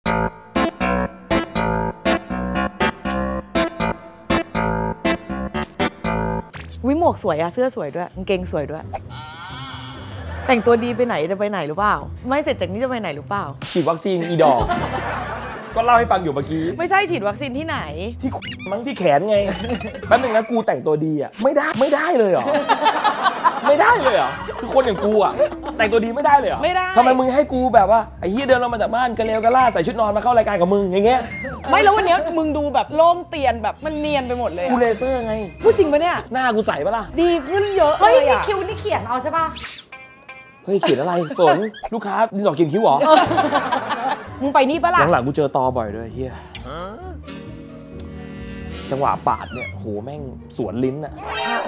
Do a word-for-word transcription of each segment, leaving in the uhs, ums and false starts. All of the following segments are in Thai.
วิหมวกสวยอะเสื้อสวยด้วยกางเกงสวยด้วยแต่งตัวดีไปไหนจะไปไหนหรือเปล่าไม่เสร็จจากนี้จะไปไหนหรือเปล่าฉีดวัคซีนอีดอกก็เล่าให้ฟังอยู่เมื่อกี้ไม่ใช่ฉีดวัคซีนที่ไหนที่มั้งที่แขนไงแป๊บนึงนะกูแต่งตัวดีอะไม่ได้ไม่ได้เลยเหรอไม่ได้เลยเหรอคือคนอย่างกูอะแต่งตัวดีไม่ได้เลยเหรอไม่ได้ทำไมมึงให้กูแบบว่าไอ้เฮียเดินลงมาจากบ้านกระเลวกระล่าใส่ชุดนอนมาเข้ารายการกับมึงอย่างเงี้ยไม่แล้ววันนี้มึงดูแบบโล่งเตียนแบบมันเนียนไปหมดเลยกูเลเซอร์ไงพูดจริงปะเนี่ยหน้ากูใสปะล่ะดีขึ้นเยอะเฮ้ยนี่คิ้วนี่เขียนเอาใช่ปะเฮ้ยเขียนอะไรฝนลูกค้าดินสอเขียนคิ้วเหรอมึงไปนี่ปะล่ะหลังๆกูเจอตอบ่อยด้วยเฮียจังหวะปาดเนี่ยโหแม่งสวนลิ้นอะ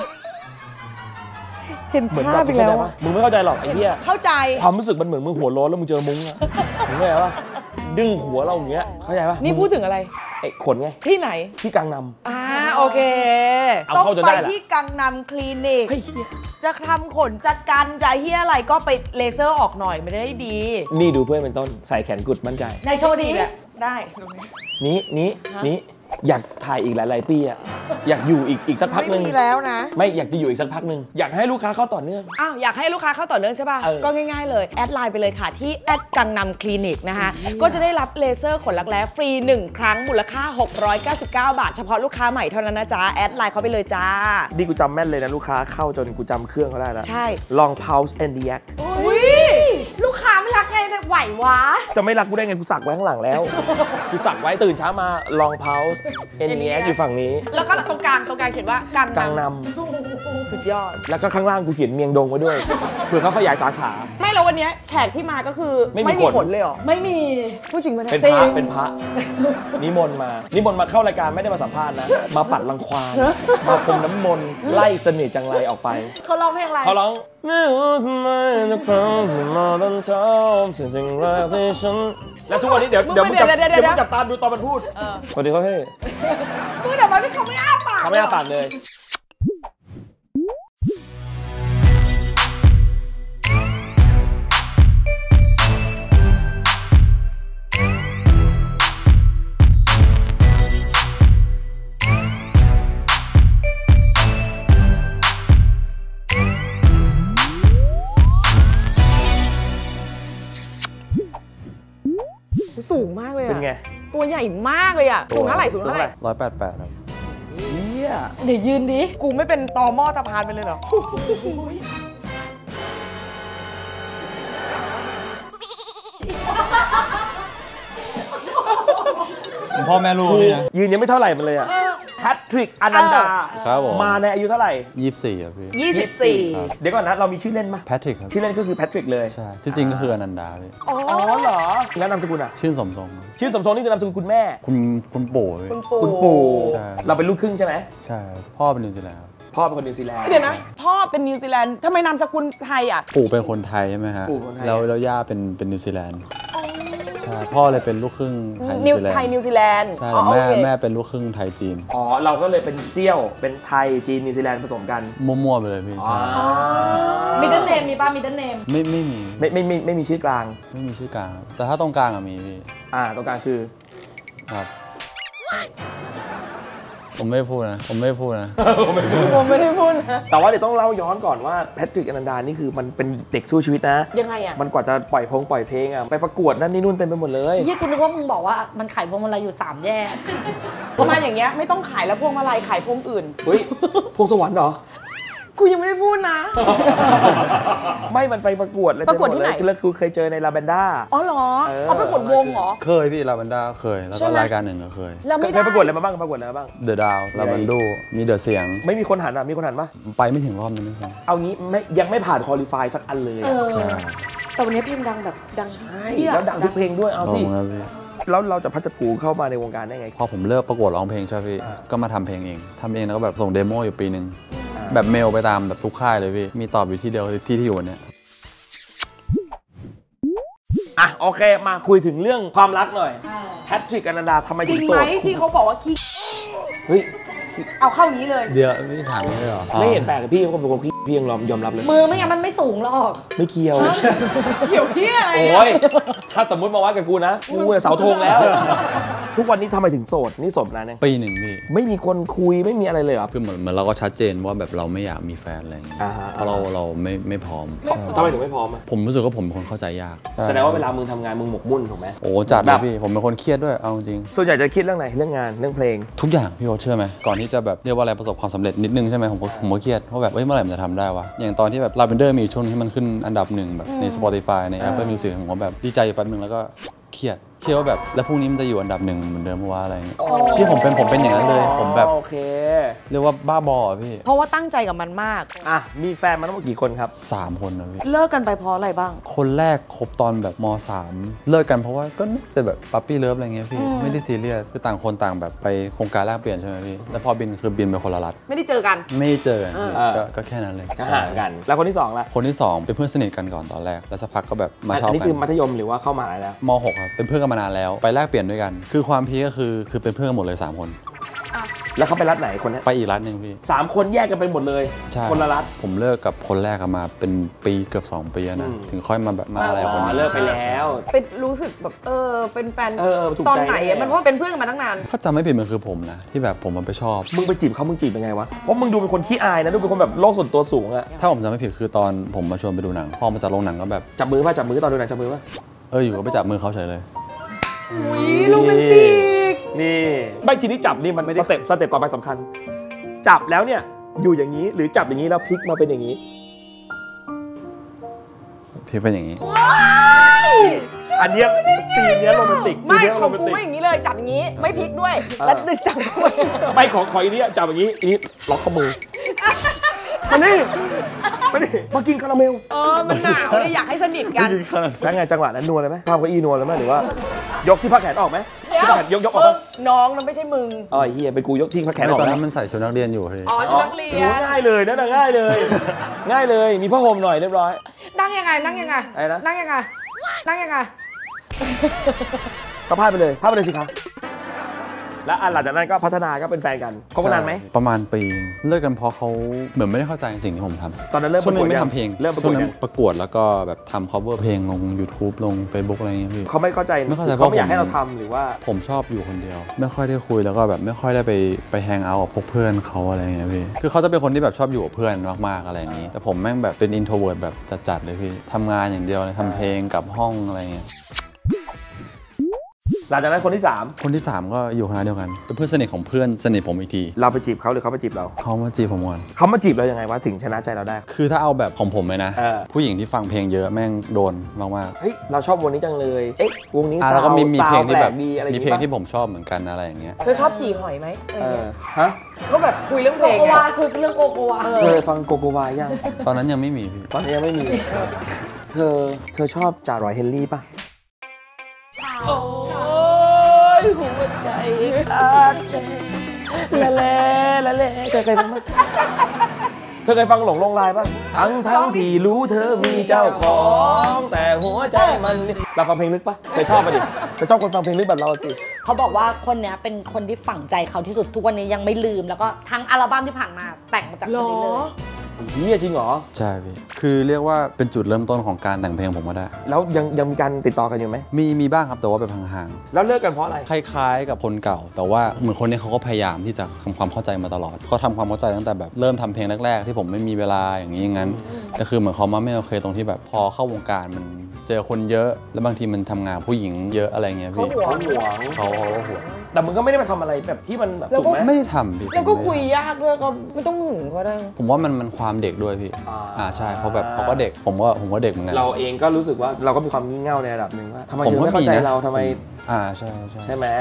เห็นภาพไปแล้วมึงไม่เข้าใจหรอกไอ้เหี้ยเข้าใจความรู้สึกมันเหมือนมึงหัวร้อนแล้วมึงเจอมุ้งอะมึงเข้าใจปะดึงหัวเราอย่างเงี้ยเข้าใจปะนี่พูดถึงอะไรไอ้ขนไงที่ไหนที่กังนำอ่าโอเคต้องไปที่กังนำคลินิกจะทำขนจัดการจะเฮียอะไรก็ไปเลเซอร์ออกหน่อยไม่ได้ดีนี่ดูเพื่อนเป็นต้นใส่แขนกุดมั่นใจในโชว์นี้ได้นี้นี้นี้อยากถ่ายอีกหลายๆปีอะอยากอยู่อีกอีกสักพักนึงไม่มีแล้วนะไม่อยากจะอยู่อีกสักพักนึงอยากให้ลูกค้าเข้าต่อเนื่องอ้าวอยากให้ลูกค้าเข้าต่อเนื่องใช่ป่ะก็ง่ายๆเลยแอดไลน์ไปเลยค่ะที่แอดกังนำคลินิกนะคะก็จะได้รับเลเซอร์ขนรักแร้ฟรีหนึ่งครั้งมูลค่าหกร้อยเก้าสิบเก้าบาทเฉพาะลูกค้าใหม่เท่านั้นนะจ๊ะแอดไลน์เขาไปเลยจ้าดีกูจำแม่นเลยนะลูกค้าเข้าจนกูจำเครื่องเขาได้แล้วใช่ลอง Pulse and React อุ้ยลูกค้าไม่รักไงไหววะจะไม่รักกูได้ไงกูสักไว้ข้างหลังแล้วกูสักไว้ตื่นเช้ามาลอง Pulse and React อยู่ฝั่งนี้แล้วก็ตรงกลางตรงกลางเขียนว่ากังนำสุดยอดแล้วก็ข้างล่างกูเขียนเมียงดงไว้ด้วยเผื่อเขาขยายสาขาไม่แล้ววันนี้แขกที่มาก็คือไม่มีขนเลยหรอไม่มีผู้จริงมันเป็นพระเป็นพระนิมนต์มานิมนต์มาเข้ารายการไม่ได้มาสัมภาษณ์นะมาปัดรังควานมาพรมน้ำมนต์ไล่เสน่ห์จังไรออกไปเขาร้องเพลงอะไรเขาร้องไม่รู้ทำไมจะเพิ่มมาตอนเช้าสิ่งสิ่งแรกที่ฉันแล้วทุกวันนี้เดี๋ยวเดี๋ยวมึงจับเดี๋ยวมึงจับตาดูตอนมันพูดสวัสดีครับพี่พูดแต่มันไม่เขาไม่อ้าปากเขาไม่อ้าปากเลยสูงมากเลยอะเป็นไงตัวใหญ่มากเลยอะสูงเท่าไหร่สูงเท่าไหร่ร้อยแปดแปดครับเชี่ยเดี๋ยวยืนดิกูไม่เป็นตอหม้อตะพานไปเลยเหรอพ่อแม่ลูกนี่นะยืนยังไม่เท่าไหร่มันเลยอะแพทริกอนันดาครับผมมาในอายุเท่าไหร่ยี่สิบสี่ครับพี่ยี่สิบสี่เดี๋ยวก่อนนะเรามีชื่อเล่นไหมแพทริกครับชื่อเล่นก็คือแพทริกเลยใช่ที่จริงก็คืออนันดาพี่อ๋อเหรอแล้วนามสกุลอะชื่อสมทรงชื่อสมทรงนี่คือนามสกุลคุณแม่คุณคุณปู่คุณปู่ใช่เราเป็นลูกครึ่งใช่ไหมใช่พ่อเป็นนิวซีแลนด์พ่อเป็นคนนิวซีแลนด์เดี๋ยวนะพ่อเป็นนิวซีแลนด์ทำไมนามสกุลไทยอะปู่เป็นคนไทยใช่ไหมฮะแล้วแล้วย่าเป็นเป็นนิวซีแลนด์พ่อเลยเป็นลูกครึ่งไทยนิวซีแลนด์ใช่แม่แม่เป็นลูกครึ่งไทยจีนอ๋อเราก็เลยเป็นเซี่ยวเป็นไทยจีนนิวซีแลนด์ผสมกันมั่วๆไปเลยพี่ใช่มิดเดิลเนมมีป่ะมิดเดิลเนมไม่ไม่มีไม่ไม่ไม่ไม่มีชื่อกลางไม่มีชื่อกลางแต่ถ้าตรงกลางอะมีพี่อ่าตรงกลางคือครับผมไม่พูดนะผมไม่พูดนะผมไม่ได้พูดนะแต่ว่าเดี๋ยวต้องเล่าย้อนก่อนว่าแพทริกอนันดานี่คือมันเป็นเด็กสู้ชีวิตนะยังไงอ่ะมันกว่าจะปล่อยพงปล่อยเพลงอ่ะไปประกวดนั่นนี่นู่นเต็มไปหมดเลยยี่คุณนึกว่ามึงบอกว่ามันขายพวงมาลัยอยู่สามแยกประมาณอย่างเงี้ยไม่ต้องขายแล้วพวงมาลัยขายพวงอื่นเฮ้ยพวงสวรรค์เหรอกูยังไม่ได้พูดนะไม่มันไปประกวดเลยประกวดที่ไหนแล้วคือเคยเจอในลาเบนด้าอ๋อเหรอเอาประกวดวงเหรอเคยพี่ลาเบนด้าเคยแล้วก็รายการหนึ่งก็เคยแล้วไม่ได้ประกวดอะไรมาบ้างประกวดอะไรมาบ้างเดอะดาวลาเบนดูมีเดอะเสียงไม่มีคนหันอ่ะมีคนหันปะไปไม่ถึงรอบนึงใช่เอางี้ไม่ยังไม่ผ่านคอลิฟายสักอันเลยแต่วันนี้เพลงดังแบบดังแล้วดังทุกเพลงด้วยเอาสิแล้วเราจะพัฒนาเข้ามาในวงการได้ไงพอผมเลิกประกวดร้องเพลงใช่พี่ก็มาทำเพลงเองทำเองแล้วก็แบบส่งเดโมอยู่ปีนึงแบบเมลไปตามแบบทุกค่ายเลยพี่มีตอบอยู่ที่เดียวที่ที่อยู่วันนี้อ่ะโอเคมาคุยถึงเรื่องความรักหน่อยแพทริกอนันดาทำไมถึงโสดจริงไหมที่เขาบอกว่าขี้เฮ้ยเอาเข้านี้เลยเดี๋ยวไม่ถามไม่ได้หรอไม่เห็นแปลกกับพี่เขาเป็นคนขี้พี่ยังยอมยอมรับเลยมือไม่งั้นมันไม่สูงหรอกไม่เกี่ยวเกี่ยวพี่อะไรโอ้ยถ้าสมมติมาวัดกับกูนะกูเสาธงแล้วทุกวันนี้ทำไมถึงโสดนี่โสดนานยังปีหนึ่งพี่ไม่มีคนคุยไม่มีอะไรเลยเหรอคือเหมือนเหมือนเราก็ชัดเจนว่าแบบเราไม่อยากมีแฟนอะไรอย่างเงี้ยเพราะเราเราไม่ไม่พร้อมทำไมถึงไม่พร้อมผมรู้สึกว่าผมเป็นคนเข้าใจยากแสดงว่าเวลามึงทำงานมึงหมกมุ่นถูกไหมโอ้จัดเลยพี่ผมเป็นคนเครียดด้วยเอาจริงส่วนใหญ่จะคิดเรื่องไหนเรื่องงานเรื่องเพลงทุกอย่างพี่โอ๊ตเชื่อไหมก่อนที่จะแบบเรียกว่าอะไรประสบความสำเร็จนิดนึงใช่ไหมผมก็ผมก็เครียดเพราะแบบเอ้ยเมื่อไหร่มันจะทำได้วะอย่างตอนที่แบบลาเวนเดอร์มีช่วงที่มันขึ้นอันดับหนึ่งแบบใน Spotify ใน Apple Music ผมก็แบบดีใจอยู่แป๊บนึงแล้วก็เครียดเครียดว่าแบบแล้วพรุ่งนี้มันจะอยู่อันดับหนึ่งเหมือนเดิมเพราะว่าอะไรเงี้ยที่ผมเป็นผมเป็นอย่างนั้นเลยผมแบบโอเคเรียกว่าบ้าบอพี่เพราะว่าตั้งใจกับมันมากอ่ะมีแฟนมาทั้งหมดกี่คนครับสามคนนะพี่เลิกกันไปเพราะอะไรบ้างคนแรกคบตอนแบบม.สามเลิกกันเพราะว่าก็น่าจะแบบปั๊ปปี้เลิฟอะไรเงี้ยพี่ไม่ได้ซีเรียสคือต่างคนต่างแบบไปโครงการแลกเปลี่ยนใช่ไหมพี่แล้วพอบินคือบินไปคนละรัฐไม่ได้เจอกันไม่ได้เจอกันก็แค่นั้นเลยก็ห่างกันแล้วคนที่สองล่ะคนที่สองเป็นเพื่อนสนิทกันก่อนตอนแรกแล้วสักพักก็แบบมาชอบกันอันนี้คือมัธยมหรือว่าเข้ามหาลัยแล้วม.หกครับเป็นเพื่อนกันมานานแล้วไปแลกเปลี่ยนด้วยกันคือความพีก็คือคือเป็นเพื่อนกันหมดเลยสามคนแล้วเขาไปรัฐไหนคนนี้ไปอีกรัฐหนึ่งพี่สามคนแยกกันไปหมดเลยคนละรัฐผมเลิกกับคนแรกกันมาเป็นปีเกือบสองปีนะถึงค่อยมาแบบมาอะไรคนนี้เลิกไปแล้วเป็นรู้สึกแบบเออเป็นแฟนตอนไหนมันเพราะเป็นเพื่อนกันมาตั้งนานถ้าจำไม่ผิดมันคือผมนะที่แบบผมมันไปชอบมึงไปจีบเขามึงจีบยังไงวะเพราะมึงดูเป็นคนขี้อายนะดูเป็นคนแบบโลกส่วนตัวสูงอะถ้าผมจำไม่ผิดคือตอนผมมาชวนไปดูหนังพอมาจากโรงหนังก็แบบจับมือป่ะจับมือตอนดูหนังจับมือป่ะเอออยู่ก็ไปจับมือเขาเฉยเลยอุ้ยโรแมนติกนี่ไม่ทีนี้จับนี่มันสเต็ปสเต็ปต่อไปสำคัญจับแล้วเนี่ยอยู่อย่างนี้หรือจับอย่างนี้แล้วพลิกมาเป็นอย่างนี้พลิกเป็นอย่างนี้อันนี้ซีนนี้โรแมนติกไม่ของกูไม่อย่างนี้เลยจับอย่างนี้ไม่พลิกด้วยแล้วดึงจับด้วยไม่ของขออีนี้จับอย่างนี้อีล็อกข้อมือมานี่มานี่มากินคาราเมลเออมันหนาวเลยอยากให้สนิทกันแล้วไงจังหวะนั้นนัวเลยไหมภาพก็อีนัวเลยไหมหรือว่ายกที่พักแขนออกไหมยกยกออกน้องนั่นไม่ใช่มึงอ๋อเฮียเป็นกูยกที่พักแขนออกตอนนั้นมันใส่ชุดนักเรียนอยู่อ๋อชุดนักเรียนง่ายเลยนั่นง่ายเลยง่ายเลยมีผ้าห่มหน่อยเรียบร้อยนั่งยังไงนั่งยังไงนั่งยังไงนั่งยังไงก็พาดไปเลยพาดไปเลยสิครับแล้วหลังจากนั้นก็พัฒนาก็เป็นแฟนกันคบกันนานไหมประมาณปีเลิกกันเพราะเขาเหมือนไม่ได้เข้าใจสิ่งที่ผมทำตอนนั้นเริ่มช่วงนึงไม่ทำเพลงเริ่มช่วงนั้นประกวดแล้วก็แบบทำ cover เพลงลง YouTube ลง Facebook อะไรเงี้ยพี่เขาไม่เข้าใจไม่เข้าใจเขาไม่อยากให้เราทำหรือว่าผมชอบอยู่คนเดียวไม่ค่อยได้คุยแล้วก็แบบไม่ค่อยได้ไปไปแฮงเอาท์กับพวกเพื่อนเขาอะไรเงี้ยพี่คือเขาจะเป็นคนที่แบบชอบอยู่กับเพื่อนมากๆอะไรอย่างนี้แต่ผมแม่งแบบเป็น introvert แบบจัดๆเลยพี่ทำงานอย่างเดียวเลยทำเพลงกับห้องอะไรเงี้ยหลังจากนั้นคนที่สามคนที่สามก็อยู่คณะเดียวกันเป็นเพื่อนสนิทของเพื่อนสนิทผมอีกทีเราไปจีบเขาหรือเขาไปจีบเราเขามาจีบผมก่อนเขามาจีบเรายังไงวะถึงชนะใจเราได้คือถ้าเอาแบบของผมเลยนะผู้หญิงที่ฟังเพลงเยอะแม่งโดนมากๆเฮ้ยเราชอบวงนี้จังเลยเอ๊ะวงนี้แล้วก็มีมีเพลงที่แบบมีเพลงที่ผมชอบเหมือนกันอะไรอย่างเงี้ยเธอชอบจีหอยไหมเออฮะก็แบบคุยเรื่องเพลงโกโกวาคือเรื่องโกโกวาเธอฟังโกโกวายังตอนนั้นยังไม่มีพี่ตอนนี้ยังไม่มีเธอเธอชอบจ่ารอยเฮนรี่ป่ะหัวใจขาดละเลละเลเคยเคยฟังไหมเธอเคยฟังหลงลงลายป่ะทั้งทั้งที่รู้เธอมีเจ้าของแต่หัวใจมันเราฟังเพลงลึกป่ะเคยชอบป่ะดิเคยชอบคนฟังเพลงลึกแบบเราสิเขาบอกว่าคนเนี้ยเป็นคนที่ฝังใจเขาที่สุดทุกวันนี้ยังไม่ลืมแล้วก็ทั้งอัลบั้มที่ผ่านมาแต่งมาจากคนนี้เลยเฮียจริงเหรอใช่พี่คือเรียกว่าเป็นจุดเริ่มต้นของการแต่งเพลงผมก็ได้แล้วยังยังมีการติดต่อกันอยู่ไหมมีมีบ้างครับแต่ว่าแบบห่างๆแล้วเลิกกันเพราะอะไรคล้ายๆกับคนเก่าแต่ว่าเหมือนคนนี้เขาก็พยายามที่จะทำความเข้าใจมาตลอดเขาทำความเข้าใจตั้งแต่แบบเริ่มทำเพลงแรกๆที่ผมไม่มีเวลาอย่างนี้อย่างนั้นแต่คือเหมือนเขามาไม่โอเคตรงที่แบบพอเข้าวงการมันเจอคนเยอะแล้วบางทีมันทำงานผู้หญิงเยอะอะไรเงี้ยพี่เขาหวงเขาเขาหวงแต่มึงก็ไม่ได้มาทำอะไรแบบที่มันแบบถูกไหมไม่ได้ทำพี่แล้วก็คุยยากด้วยก็ไม่ต้องหึงก็ได้ผมว่ามันมันความเด็กด้วยพี่อ่าใช่เพราะแบบเขาก็เด็กผมก็ผมก็เด็กเหมือนกันเราเองก็รู้สึกว่าเราก็มีความงี่เง่าในระดับหนึ่งว่าทำไมถึงไม่เข้าใจเราทำไมอ่าใช่ใช่ใช่ไหม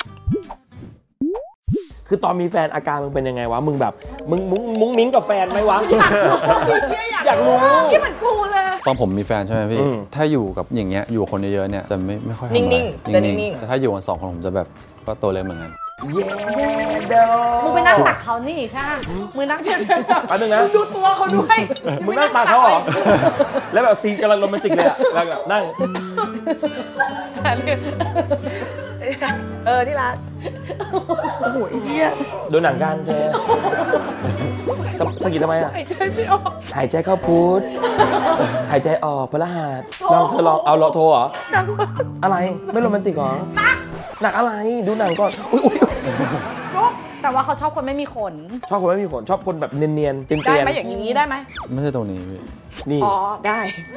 คือตอนมีแฟนอาการมึงเป็นยังไงวะมึงแบบมึงมุ้งมุ้งมิ้งกับแฟนไหมวะอยากรู้ที่มันกูเลยตอนผมมีแฟนใช่ไหมพี่ถ้าอยู่กับอย่างเงี้ยอยู่คนเยอะๆเนี่ยจะไม่ไม่ค่อยนิ่งๆจะนิ่งๆแต่ถ้าอยู่กันสองคนผมจะแบบก็โตเลยเหมือนกันเย้เดอมึงไปนั่งตักเขานี่ใช่มึงนั่งเทียนอันนึงนะดูตัวเขาด้วยมึงนั่งตักเขาเหรอแล้วแบบซีนกำลังโรแมนติกเลยอะแล้วแบบนั่งเออที่รักโอ้โหเหี้ยดูหนังกันเธอสะกิดทำไมอ่ะหายใจไม่ออกหายใจเข้าพุทธหายใจออกพฤหัสลองเธอลองเอาโลโทรเหรออะไรไม่โรแมนติกเหรอหนักอะไรดูหนังก่อนอุ้ยอุ้ยแต่ว่าเขาชอบคนไม่มีขนชอบคนไม่มีขนชอบคนแบบเนียนๆเตียนๆได้ไหมอย่างนี้ได้ไหมไม่ใช่ตรงนี้พี่นี่อ๋อได้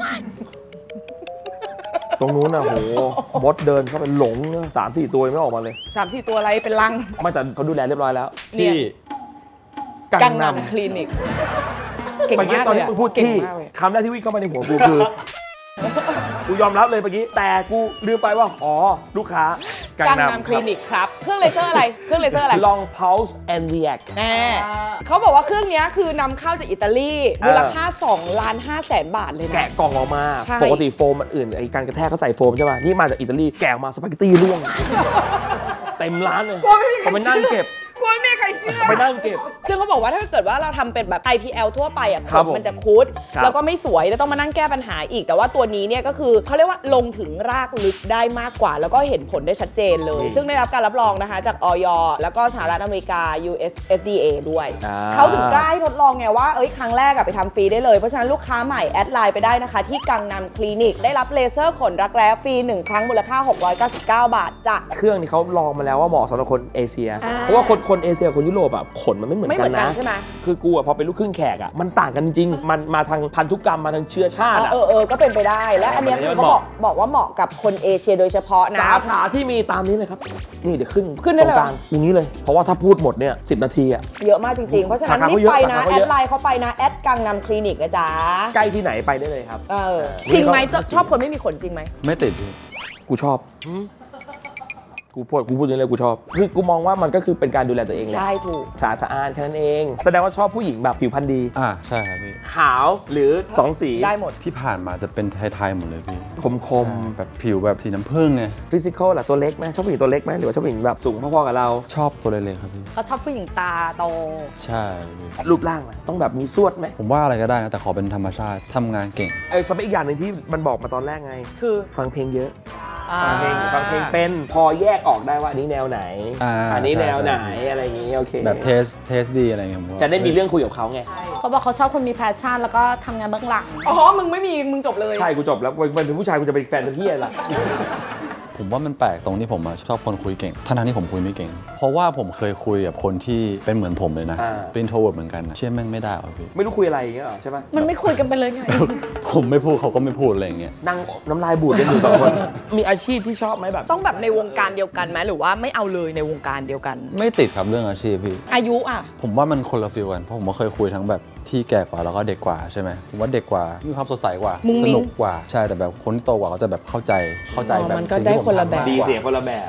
ตรงนู้นน่ะโหมดเดินเข้าไปหลงสามสี่ตัวยังไม่ออกมาเลยสามสี่ตัวอะไรเป็นลังไม่แต่เขาดูแลเรียบร้อยแล้วเนี่ยที่กังนำคลินิกเก่งเมื่อกี้มากตอนเลยที่อะมึงพูดเก่งที่มากเลยคำแรกที่วิ่งเข้ามาในหัวกูคือ กูยอมรับเลยเมื่อกี้แต่กูลืมไปว่าอ๋อลูกค้ากักังนำคลินิกครับเครื่องเลเซอร์อะไรเครื่องเลเซอร์อะไรลอง pulse and react แน่เขาบอกว่าเครื่องนี้คือนำเข้าจากอิตาลีมูลค่า2ล้านห้าแสนบาทเลยนะแกะกล่องออกมาใช่ปกติโฟมอันอื่นไอการกระแทกเขาใส่โฟมใช่ป่ะนี่มาจากอิตาลีแกะออกมาสปาเกตตี้ร่วง เต็มร้านเลยเขาไปนั่งเก็บกลัวไม่มีใครเชื่อไปนั่งเก็บซึ่งเขาบอกว่าถ้าเกิดว่าเราทำเป็นแบบ ไอ พี แอล ทั่วไปอ่ะครับผมมันจะคุดครับแล้วก็ไม่สวยแล้วต้องมานั่งแก้ปัญหาอีก แต่ว่าตัวนี้เนี่ยก็คือเขาเรียกว่าลงถึงรากลึกได้มากกว่า แล้วก็เห็นผลได้ชัดเจนเลย ซึ่งได้รับการรับรองนะคะจาก อย แล้วก็สหรัฐอเมริกา ยู เอส เอฟ ดี เอ ด้วยอ่าเขาถึงกล้าให้ทดลองไงว่าเอ้ยครั้งแรกอะไปทำฟรีได้เลยเพราะฉะนั้นลูกค้าใหม่แอดไลน์ไปได้นะคะที่กังนำคลินิกได้รับเลเซอร์ขนรักแร้ฟรีหนึ่งครั้งมูลค่าหกร้อยเก้าสิบเก้าบาทจ้ะเครื่องนี้เขาลองมาแล้วว่าเหมาะสำหรับคนเอเชียอ่าเพราะว่าคนคนเอเชียกับคนยุโรปอะขนมันไม่เหมือนไม่กัเหมืนอนกันะนใช่ไหมคือกูอะพอเป็นลูกครึ่งแขกอะมันต่างกันจริงๆมันมาทางพันธุกรรมมาทางเชื้อชาติอะเออเออก็เป็นไปได้ และอันเนี้ยคือเขาบอกบอกว่าเหมาะกับคนเอเชียโดยเฉพาะนะสาขาที่มีตามนี้เลยครับ นี่เดี๋ยวขึ้นขึ้นได้ตรเลยงกลางอย่างนี้เลย เพราะว่าถ้าพูดหมดเนี่ยสิบนาทีอะเยอะมากจริงๆ เพราะฉะนั้นสาขารีเขาบเยอะไปนะสาขาเขาแอเยดอะไลน์เขาไปนะ แอดกังนำคลินิกนะจ๊ะใกล้ที่ไหนไปได้เลยครับเออเออจริงไหมนี่ก็ชอบคนไม่มีขนจริงไหมไม่ติดพี่กูชอบกูพูดกูพูดอย่างนี้เลยกูชอบคือกูมองว่ามันก็คือเป็นการดูแลตัวเองแหละใช่ถูกสะอาดสะอ้านแค่นั้นเอง แสดงว่าชอบผู้หญิงแบบผิวพรรณดีอ่าใช่ครับพี่ขาวหรือสองสีได้หมดที่ผ่านมาจะเป็นไทยๆหมดเลยพี่คมคมแบบผิวแบบสีน้ำผึ้งไงฟิสิกอลล่ะตัวเล็กไหมชอบผู้หญิงตัวเล็กไหมหรือว่าชอบผู้หญิงแบบสูงพอๆกับเราชอบตัวเล็กๆครับพี่เขาชอบผู้หญิงตาโตใช่พี่รูปร่างล่ะต้องแบบมีสวดไหมผมว่าอะไรก็ได้นะแต่ขอเป็นธรรมชาติทำงานเก่งเออสเปคอีกอย่างหนึ่งที่มันบอกมาตอนแรกไงคือฟังเพลงเยอะอ่าฟังเพลงฟังเพลงเป็นพอแยกออกได้ว่าอันนี้แนวไหนอ่าอันนี้แนวไหนใช่อะไรอย่างงี้โอเคแบบเทสเทสดีอะไรเงี้ยผมว่าจะได้มีเรื่องคุยกับเขาไงเขาบอกเขาชอบคนมีแพชชั่นแล้วก็ทำงานเบื้องหลังอ๋อ มึงไม่มี มึงจบเลยใช่กูจบแล้วเป็นผู้ชายกูจะเป็นแฟนตัวที่อะไรล่ะผมว่ามันแปลกตรงที่ผมอะชอบคนคุยเก่งทั้งๆที่ผมคุยไม่เก่ง เพราะว่าผมเคยคุยกับคนที่เป็นเหมือนผมเลยนะอ่าเป็นโทรเวิร์ดเหมือนกันนะเชื่อแม่งไม่ได้หรอพี่ไม่รู้คุยอะไรอย่างเงี้ยหรอใช่ปะมันไม่คุยกันไปเลยไงผมไม่พูดเขาก็ไม่พูดอะไรอย่างเงี้ยนั่งน้ำลายบูดกันอยู่สองคน มีอาชีพที่ชอบไหมแบบต้องแบบในวงการเดียวกันไหมหรือว่าไม่เอาเลยในวงการเดียวกันไม่ติดครับเรื่องอาชีพพี่อายุอ่ะผมว่ามันคนละฟิลกันเพราะผมก็เคยคุยทั้งแบบที่แก่กว่าแล้วก็เด็กกว่าใช่ไหมผมว่าเด็กกว่ามีความสดใสกว่ามุ้งมิ้งสนุกกว่าใช่แต่แบบคนที่โตกว่าเขาจะแบบเข้าใจเข้าใจอ๋อแบบมันก็สิ่งได้ที่ผมคนละทำแบบมากดีกว่าเสียคนละแบบ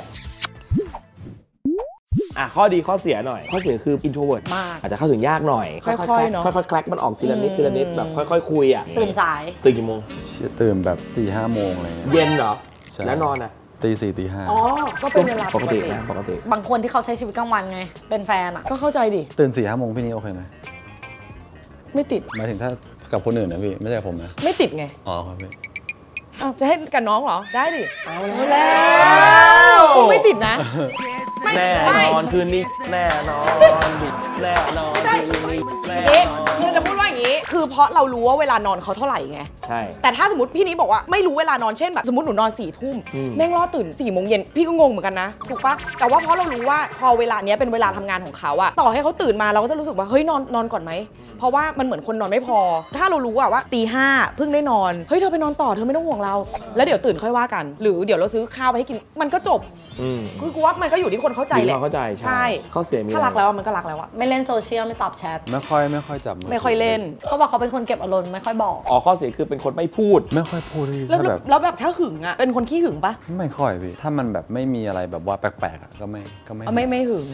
อ่ะข้อดีข้อเสียหน่อย ข้อเสียคือ introvert มากอาจจะเข้าถึงยากหน่อยค่อยๆเนอะค่อยๆแคลกมันออกทีละนิดทีละนิดแบบค่อยๆคุยอ่ะตื่นสายตื่นกี่โมงเชี่ยตื่นแบบ4ี่ห้าโมงอะไรเงี้ยเย็นเหรอใช่แล้วนอนอ่ะตีสี่ตีห้าอ๋อ ก็เป็นเวลาปกตินะปกติบางคนที่เขาใช้ชีวิตกลางวันไง เป็นแฟนอ่ะก็เข้าใจดิตื่นสี่ห้าโมงพี่นี่โอเคไหมไม่ติดหมายถึงถ้ากับคนอื่นนะพี่ไม่ใช่กับผมนะไม่ติดไงอ๋อครับพี่อ้าวจะให้กับน้องเหรอ ได้ดิเอาเอาแล้แล้ว วไม่ติดนะแน่ไม่นอนคืนนี้แน่นอนบิดแน่นอนคืนนี้แน่เอ๊ะนอนคือจะพูดว่าอย่างนี้ คือเพราะเรารู้ว่าเวลานอนเขาเท่าไหร่ไงใช่แต่ถ้าสมมติพี่นี้บอกว่าไม่รู้เวลานอนเช่นแบบสมมติหนูนอนสี่ทุ่มอืมแม่งรอตื่นสี่โมงเย็นพี่ก็งงเหมือนกันนะถูกปะแต่ว่าเพราะเรารู้ว่าพอเวลาเนี้ยเป็นเวลาทำงานของเขาอะต่อให้เขาตื่นมาเราก็จะรู้สึกว่าเฮ้ยนอนนอนก่อนไหมเพราะว่ามันเหมือนคนนอนไม่พอ ถ้าเรารู้อะว่าตีห้าเพิ่งได้นอนเฮ้ยเธอไปนอนต่อเธอไม่ต้องห่วงเรา แล้วเดี๋ยวตื่นค่อยว่ากัน หรือเดี๋ยวเราซื้อข้าวไปให้กินมันก็จบอืมคือกูว่ามันก็อยู่ที่คนเข้าใจดีแหละเราเข้าใจใช่ข้อเสียมีถ้ารักอะไรแล้วอะมันก็รักแล้วอะไม่เล่นโซเชียลไม่ตอบแชทไม่ค่อยไม่ค่อยจับมืไม่ค่อยเล่นเขาบอกเขาเป็นคนเก็บอารมณ์ไม่ค่อยบอกอ๋อข้อเสียคือเป็นคนไม่พูดไม่ค่อยพูดพี่แล้วถ้าแบบแล้วแบบถ้าหึงอะเป็นคนขี้หึงปะไม่ค่อยพี่ถ้ามันแบบไม่มีอะไรแบบว่าแปลกๆอะก็ไม่ก็ไม่เอาไม่ไม่หึงใช่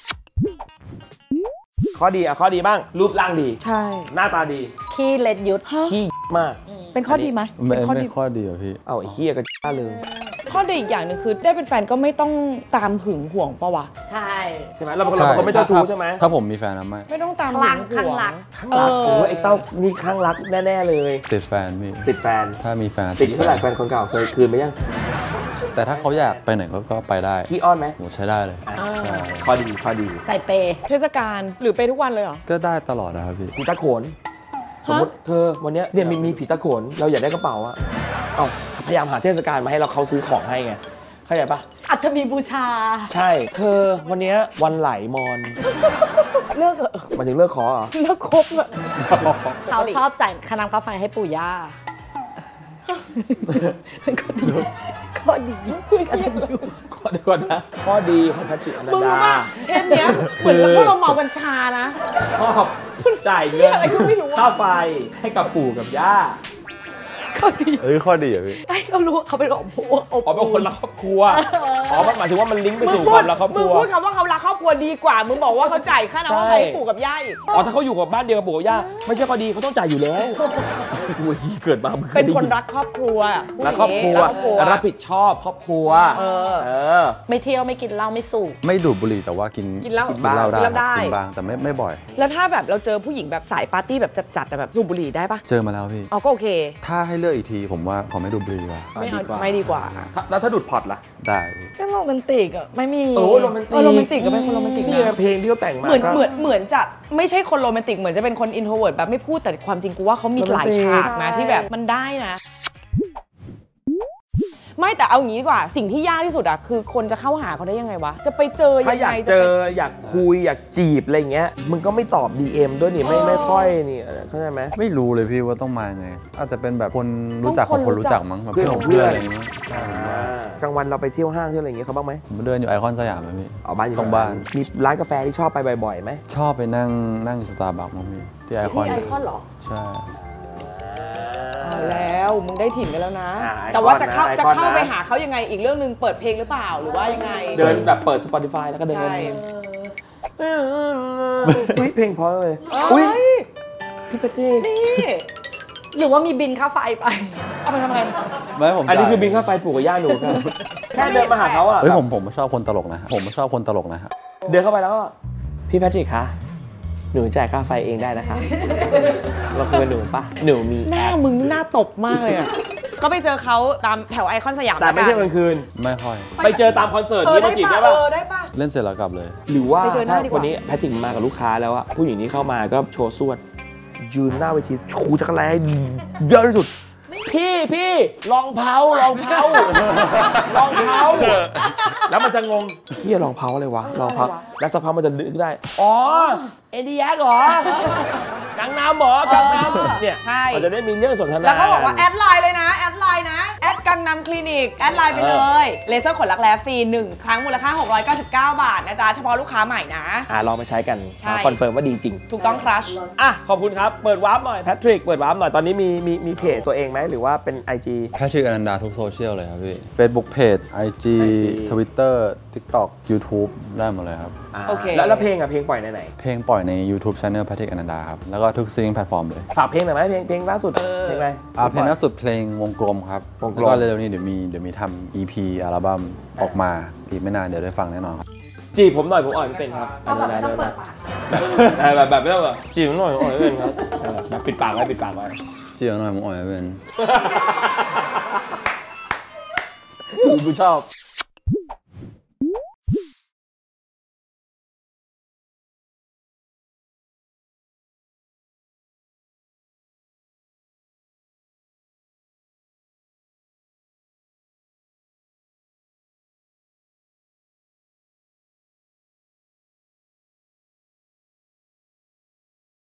ข้อดีอ่ะข้อดีบ้าง รูปร่างดีใช่หน้าตาดีขี้เล็ดยุดฮะขี้มากเป็นข้อดีไหมไม่เป็นข้อไม่ดีข้อดีอะพี่เอาไอ้เฮียก็จ้าเลยข้อดีอีกอย่างหนึ่งคือได้เป็นแฟนก็ไม่ต้องตามหึงห่วงปะวะใช่ใช่ไหมเราเราเป็นคนไม่เจ้าชู้ใช่ไหมถ้าผมมีแฟนนะไม่ไม่ต้องตามคหึลั่งงคลั่ห่งวงรักข้างรักเออโอ้ยไอ้เต้านี่ข้างรักแน่ๆเลยติดแฟนพี่ติดแฟนถ้ามีแฟนติดอยู่เท่าไหร่แฟนคนเก่าเคยคืนไปยังแต่ถ้าเขาอยากไปไหนก็ก็ไปได้ขี้อ้อนไหมโหใช้ได้เลยอ่ะใช่ข้อดีข้อดีใส่เปย์เทศกาลหรือไปทุกวันเลยเหรอก็ได้ตลอดนะครับพี่ผีตาโขนสมมติเธอวันเนี้ยเนี่ยมีมีผีตาโขนเราอยากได้กระเป๋าอะเอ้าพยายามหาเทศกาลมาให้เราเขาซื้อของให้ไงเข้าใจปะอัฐมีบูชาใช่เธอวันเนี้ยวันไหลมอนเลิกเหรอมาถึงเลิกขอเหรอเลิกคบอะเขาชอบจ่ายค่าน้ำค่าไฟให้ปู่ย่าเป็นข้อดีข้อดีกันอยู่ข้อเดียวก่อนนะข้อดีของแพทริกอนันมึงรู้ดาป่ะเทปเนี้ยเหมือนพวกเราเมากัญชานะชอบจ่ายเงินอะไรก็ไม่รู้อะค่าไฟให้กับปู่กับย่าข้อดีเอ้ยข้อดีอ่ะพี่ไอ้เขารู้ว่าเขาเป็นอบอบอ๋อเป็นคนรักครอบครัวอ๋อมันหมายถึงว่ามันลิงก์ไปมึงสู่พูคดวามรักครอบคมึรังวพูดคำว่าเขารักครอบครัวดีกว่า มึงบอกว่าเขาจ่ายค่าน้ำค่าไฟให้ปู่กับย่าอีกอ๋อถ้าเขาอยู่กับบ้านเดียวกับปู่กับย่าไม่ใช่ข้อดีเขาต้องจ่ายอยู่แล้วอุ้ยเกิดมามึงยเป็นได้ยิคนรักครอบครัวพูดรักครอบครัวย่างนี้รักครอบครัวรับผิดชอบครอบครัวเออเออไม่เที่ยวไม่กินเหล้าไม่สูบไม่ดูดบุหรี่แต่ว่ากินกินเหล้ากินเหล้าได้กินเหล้าได้กินบ้างแต่ไม่ไม่บ่อยแล้วถ้าแบบเราเจอผู้หญิงแบบสายปาร์ตี้แบบจัดๆแต่แบบสูบบุหรี่ได้ปะเจอมาแล้วพี่เอาก็โอเคถ้าให้เลือกอีกทีผมว่าผมไม่ดูดบุหรี่ดีกว่าไม่เอาดีกว่าไม่ดีกว่าถ้าแล้วถ้าดูดพอร์ตล่ะได้พี่ก็โรแมนติกอ่ะไม่มีโอ้โรแมนติกเออโรแมนติกก็เป็นคนโรแมนติกนะนี่เพลงที่เขาแต่งมาเหมือนก็เหมือนเหมือนจะไม่ใช่คนโรแมนติกเหมือนจะเป็นคนอินโทรเวิร์ดแบบไม่พูดแต่ความจริงกูว่าเขามีหลายฉากนะที่แบบมันได้นะ ไม่แต่เอางี้ดีกว่าสิ่งที่ยากที่สุดอะคือคนจะเข้าหาเขาได้ยังไงวะจะไปเจอถ้ายังอยากไงเจจะอไปอยากคุยอยากจีบอะไรเงี้ยมึงก็ไม่ตอบ ดี เอ็ม ด้วยนี่ไม่ไม่ค่อยนี่เข้าใจไหมไม่รู้เลยพี่ว่าต้องมาไง อาจจะเป็นแบบคนรู้จักต้ขออง งคคน นรู้รู้จัจักกมั้งแบบเพื่อนของเพื่อนเพื่อนอะไรอย่างเงี้ยกลางวันเราไปเที่ยวห้างเที่ยวอะไรอย่างเงี้ยเขาบ้างไหมผมเดินอยู่ไอคอนสยามเลยพี่อ๋อบ้านอยู่ตรงบ้านมีร้านกาแฟที่ชอบไปบ่อยๆไหมชอบไปนั่งนั่งสตาร์บัคมั้งพี่ที่ไอคอนที่ไอคอนเหรอใช่เอาแล้วมึงได้ถิ่นกันแล้วนะอ่าไอคอนแต่ว่าจะเข้านะไอจะคอนเข้านะไปหาเขายังไงอีกเรื่องหนึ่งเปิดเพลงหรือเปล่าหรือว่ายังไงเดินแบบเปิด Spotify แล้วก็เดินใช่อุ้ยเพลงเพราะเลยอุ้อุ้ยยพี่เปตี้นี่หรือว่ามีบินค่าไฟไปเอาไปทำอะไรไม่ผมอันนี้คือบินจ่ยค่าไฟปลูกกับย่าหนูครับแค่เดินมาหาเขาอ่ะเฮ้ยผมผมชอบคนตลกนะฮะผมชอบคนตลกนะฮะเดินเข้าไปแล้วก็พี่แพทริกคะหนูจ่ายค่าไฟเองได้นะคะเราคุยกับหนูปะหนูมีหแอน้าปมึงหน้าตบมากเลยอะก็ไปเจอเขาตามแถวไอคอนสยามแต่ไม่ใช่กลางคืนไม่ค่อยไปเจอตามคอนเสิร์ตเออนี้ได้มาจีบปะได้เอปะอได้ปะเล่นเสร็จแล้วกลับเลยหรือว่าไปเจอหน้าถ้าดีกว่าวันนี้แพทริกมากับลูกค้าแล้วอะผู้หญิงที่เข้ามาก็โชว์สวดยืนหน้าเวทีชูจักรแลให้เยอะที่สุด พี่พี่รองเท้ารองเท้ารองเท้าแล้วมันจะงงเฮียรองเท้าอะไรวะรองเท้าแล้วสักพักมันจะนึกได้อ๋อเอดีแยกเหรอกังน้ำเหรอกังน้ำเนี่ยใช่มันจะได้มีเรื่องสนทนาแล้วก็บอกว่าแอดไลน์เลยนะแอดไลน์นะแอดกังนำคลินิกแอดไลน์ไปเลยเลเซอร์ขนรักแร้ฟรีหนึ่งครั้งมูลค่าหกร้อยเก้าสิบเก้าบาทนะจ๊ะเฉพาะลูกค้าใหม่นะอ่าลองไปใช้กันใช่คอนเฟิร์มว่าดีจริงถูกต้องครัชอ่ะ ขอบคุณครับ เปิดวาร์ปหน่อยแพทริก เปิดวาร์ปหน่อย ตอนนี้มีมีมีเพจตัวเองไหมหรือว่าเป็น ไอ จีแพทริกอนันดาทุกโซเชียลเลยครับพี่ Facebook Page ไอ จีไอจี Twitter TikTok YouTube ได้หมดเลยครับโอเคแล้วแล้วเพลงอะเพลงปล่อยไหนไหนเพลงปล่อยใน YouTube Channel แพทริกอนันดาครับ แล้วก็ทุกซีลิงแพลตฟอร์มเลยฝากเพลงหน่อยไหมเพลงเพลงล่าสุด เพลงอะไรอ่าเพลงล่าสุดเพลงวงกลมครับวงกลมแล้วก็เร็วๆนี้เดี๋ยวมีเดี๋ยวมีทำ อี พี อัลบั้มออกมาอีกไม่นานเดี๋ยวได้ฟังแน่นอนครับจีบผมหน่อยผมอ่อยไม่เป็นครับเอาแบบไม่ต้องเปิดปากแบบแบบแบบไม่ต้องแบบจีบผมหน่อยผมอ่อยไม่เป็นครับเออแบบปิดปากไว้ปิดปากไว้เจียวหน่อยผมอ่อยไม่เป็นกูชอบ